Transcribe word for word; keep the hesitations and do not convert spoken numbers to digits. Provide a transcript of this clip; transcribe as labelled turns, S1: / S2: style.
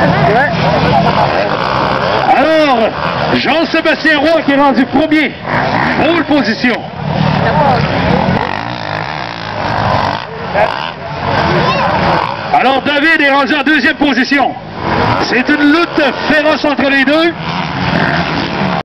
S1: Alors, Jean-Sébastien Roy qui est rendu premier. Pole position. Alors, David est rendu en deuxième position. C'est une lutte féroce entre les deux.